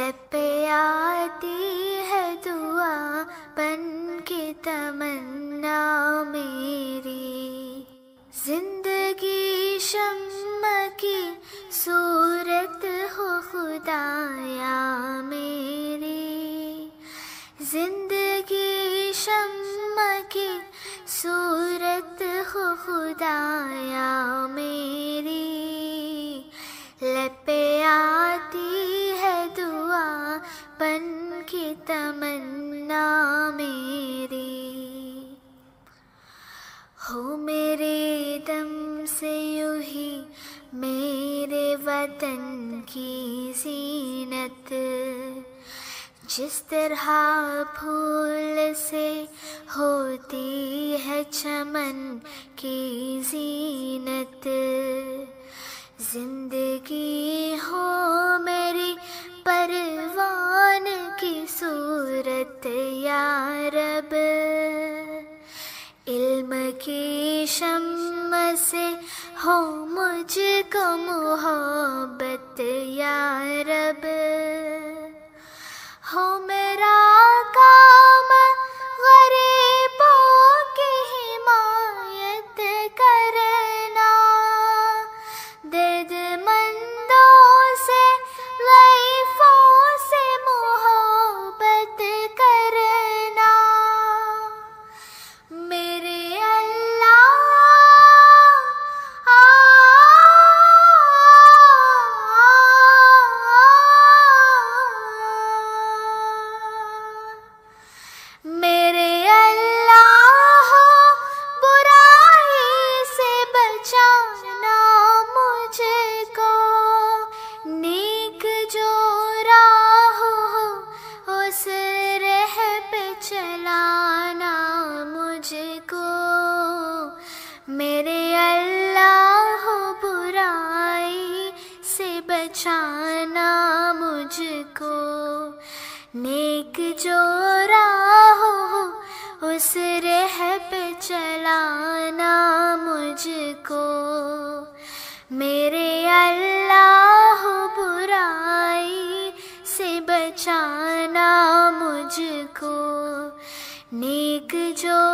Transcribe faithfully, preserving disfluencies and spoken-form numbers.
لب پہ آتی ہے دعا بن کے تمنا میری، زندگی شمع کی صورت ہو خدایا میری، زندگی شمع کی صورت ہو خدایا میری، لب پہ آتی ہے دعا بن کے تمنا میری، ہو میرے دم سے یوں ہی میرے وطن کی زینت، جس طرح پھول سے ہوتی ہے چمن کی زینت، زندگی ہو میری پروان کی صورت یا رب، علم کی شمع سے ہو مجھ کو محبت یا رب، ہو میرا کام غریبوں کی حمایت کرنا، درد مندوں سے ضعیفوں سے محبت کرنا، میرے اللہ میرے اللہ برائی سے بچانا مجھ کو، نیک جو راہ ہو اس راہ پہ چلانا مجھ کو، میرے اللہ برائی سے بچانا مجھ کو، نیک جو راہ ہو اس راہ پہ چلانا مجھ کو، میرے اللہ برائی سے بچانا مجھ کو، نیک جو